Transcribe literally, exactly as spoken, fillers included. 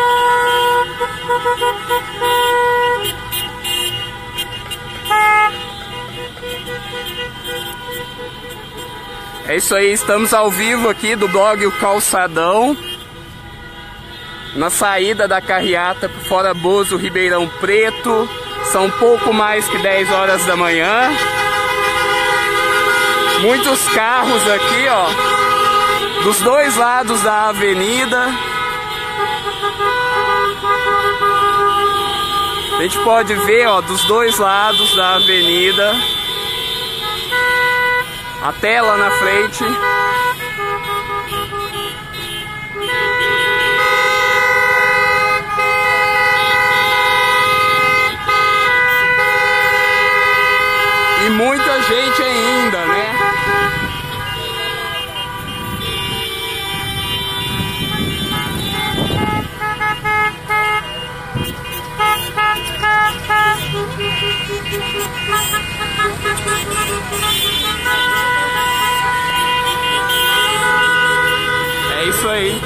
É isso aí, estamos ao vivo aqui do blog O Calçadão, na saída da carreata por Fora Bozo, Ribeirão Preto. São pouco mais que dez horas da manhã. Muitos carros aqui, ó, dos dois lados da avenida. A gente pode ver, ó, dos dois lados da avenida, até lá na frente. E muita gente ainda, né? É isso aí.